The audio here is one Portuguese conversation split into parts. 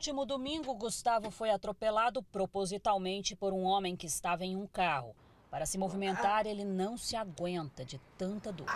último domingo, Gustavo foi atropelado propositalmente por um homem que estava em um carro. Para se movimentar, ele não se aguenta de tanta dor.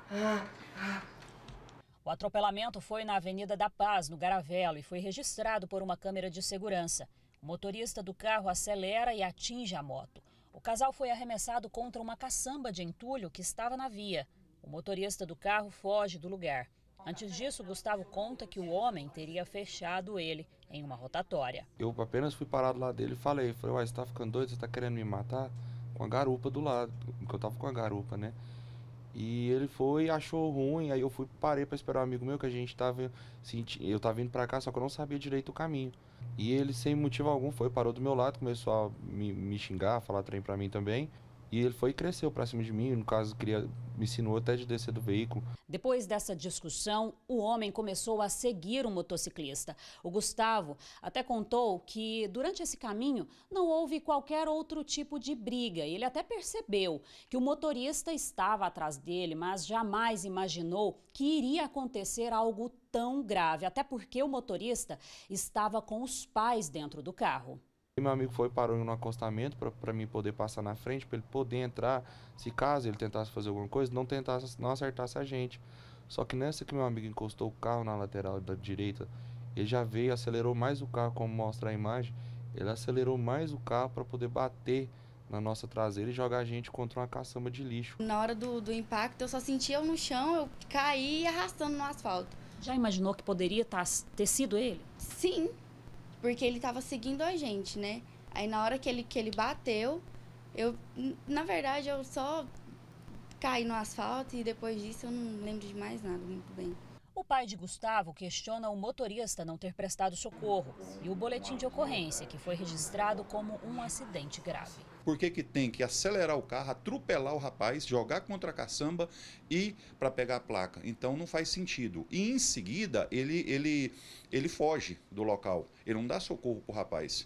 O atropelamento foi na Avenida da Paz, no Garavelo, e foi registrado por uma câmera de segurança. O motorista do carro acelera e atinge a moto. O casal foi arremessado contra uma caçamba de entulho que estava na via. O motorista do carro foge do lugar. Antes disso, Gustavo conta que o homem teria fechado ele em uma rotatória. Eu apenas fui parado lá dele e falei, uai, você tá ficando doido, você tá querendo me matar? Com a garupa do lado, porque eu tava com a garupa, né? E ele foi, achou ruim, aí eu parei pra esperar um amigo meu que a gente tava, eu tava indo pra cá, só que eu não sabia direito o caminho. E ele, sem motivo algum, parou do meu lado, começou a me xingar, falar trem pra mim também. E ele foi e cresceu pra cima de mim, no caso, me ensinou até de descer do veículo. Depois dessa discussão, o homem começou a seguir o motociclista. O Gustavo até contou que, durante esse caminho, não houve qualquer outro tipo de briga. Ele até percebeu que o motorista estava atrás dele, mas jamais imaginou que iria acontecer algo tão grave, até porque o motorista estava com os pais dentro do carro. Meu amigo parou em um acostamento para mim poder passar na frente, para ele poder entrar, se caso ele tentasse fazer alguma coisa, não acertasse a gente. Só que nessa que meu amigo encostou o carro na lateral da direita, ele já veio, acelerou mais o carro, como mostra a imagem, ele acelerou mais o carro para poder bater na nossa traseira e jogar a gente contra uma caçamba de lixo. Na hora do impacto eu só sentia eu no chão, eu caí arrastando no asfalto. Já imaginou que poderia ter sido ele? Sim. Porque ele estava seguindo a gente, né? Aí na hora que ele bateu, na verdade, eu só caí no asfalto e depois disso eu não lembro de mais nada muito bem. O pai de Gustavo questiona o motorista não ter prestado socorro e o boletim de ocorrência, que foi registrado como um acidente grave. Por que tem que acelerar o carro, atropelar o rapaz, jogar contra a caçamba e para pegar a placa? Então não faz sentido. E em seguida ele foge do local, ele não dá socorro para o rapaz.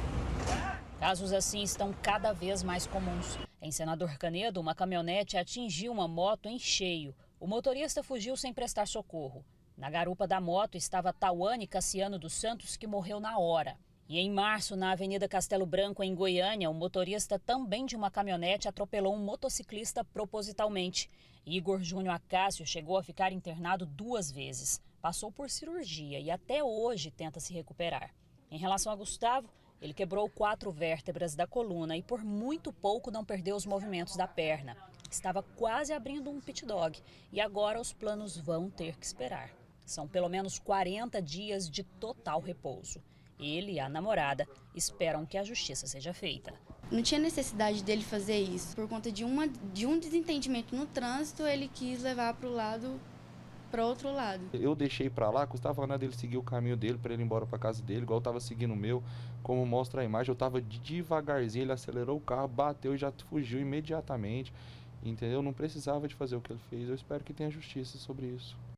Casos assim estão cada vez mais comuns. Em Senador Canedo, uma caminhonete atingiu uma moto em cheio. O motorista fugiu sem prestar socorro. Na garupa da moto estava Tauane Cassiano dos Santos, que morreu na hora. E em março, na Avenida Castelo Branco, em Goiânia, um motorista também de uma caminhonete atropelou um motociclista propositalmente. Igor Júnior Acácio chegou a ficar internado 2 vezes. Passou por cirurgia e até hoje tenta se recuperar. Em relação a Gustavo, ele quebrou 4 vértebras da coluna e por muito pouco não perdeu os movimentos da perna. Estava quase abrindo um pit dog e agora os planos vão ter que esperar. São pelo menos 40 dias de total repouso. Ele e a namorada esperam que a justiça seja feita. Não tinha necessidade dele fazer isso. Por conta de um desentendimento no trânsito, ele quis levar para outro lado. Eu deixei para lá, custava nada dele seguir o caminho dele para ele ir embora para casa dele, igual eu tava seguindo o meu. Como mostra a imagem, eu tava devagarzinho, ele acelerou o carro, bateu e já fugiu imediatamente. Entendeu? Não precisava de fazer o que ele fez. Eu espero que tenha justiça sobre isso.